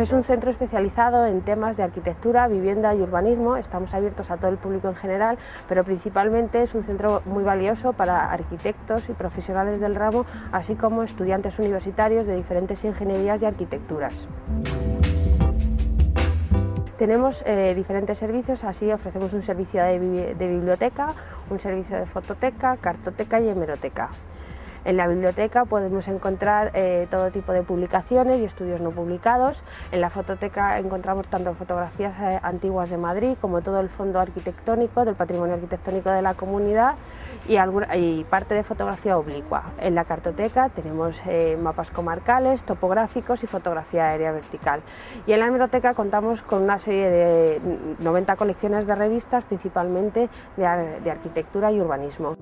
Es un centro especializado en temas de arquitectura, vivienda y urbanismo. Estamos abiertos a todo el público en general, pero principalmente es un centro muy valioso para arquitectos y profesionales del ramo, así como estudiantes universitarios de diferentes ingenierías y arquitecturas. Tenemos diferentes servicios, así ofrecemos un servicio de biblioteca, un servicio de fototeca, cartoteca y hemeroteca. En la biblioteca podemos encontrar todo tipo de publicaciones y estudios no publicados. En la fototeca encontramos tanto fotografías antiguas de Madrid como todo el fondo arquitectónico, del patrimonio arquitectónico de la comunidad y parte de fotografía oblicua. En la cartoteca tenemos mapas comarcales, topográficos y fotografía aérea vertical. Y en la hemeroteca contamos con una serie de 90 colecciones de revistas, principalmente de arquitectura y urbanismo.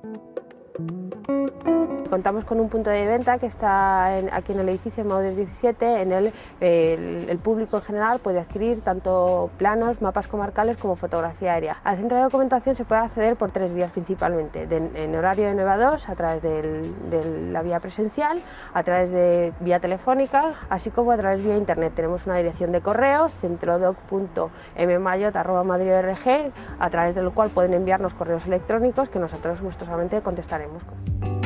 Contamos con un punto de venta que está aquí en el edificio Maures 17, en el público en general puede adquirir tanto planos, mapas comarcales como fotografía aérea. Al centro de documentación se puede acceder por 3 vías principalmente, en horario de 9 a 2, a través de la vía presencial, a través de vía telefónica, así como a través de vía internet. Tenemos una dirección de correo, centrodoc.mmayot@madrid.org, a través del cual pueden enviarnos correos electrónicos que nosotros gustosamente contestaremos.